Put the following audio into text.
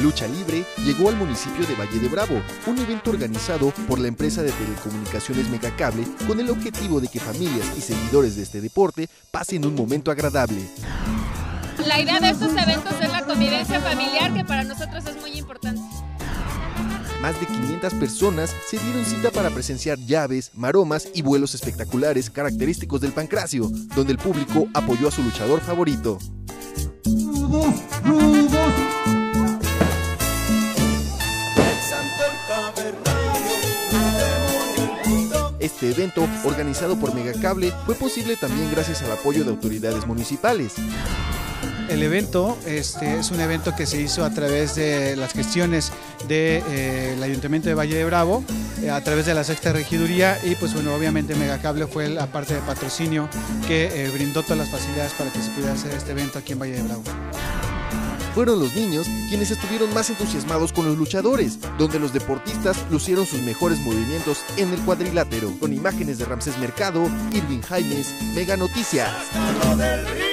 lucha libre llegó al municipio de Valle de Bravo, un evento organizado por la empresa de telecomunicaciones Megacable con el objetivo de que familias y seguidores de este deporte pasen un momento agradable. La idea de estos eventos es la convivencia familiar, que para nosotros es muy importante. Más de 500 personas se dieron cita para presenciar llaves, maromas y vuelos espectaculares característicos del Pancracio, donde el público apoyó a su luchador favorito. Este evento, organizado por Megacable, fue posible también gracias al apoyo de autoridades municipales. El evento es un evento que se hizo a través de las gestiones del Ayuntamiento de Valle de Bravo, a través de la Sexta Regiduría, y pues bueno, obviamente Megacable fue la parte de patrocinio que brindó todas las facilidades para que se pudiera hacer este evento aquí en Valle de Bravo. Fueron los niños quienes estuvieron más entusiasmados con los luchadores, donde los deportistas lucieron sus mejores movimientos en el cuadrilátero. Con imágenes de Ramsés Mercado, Irving Jaimes, Mega Noticias.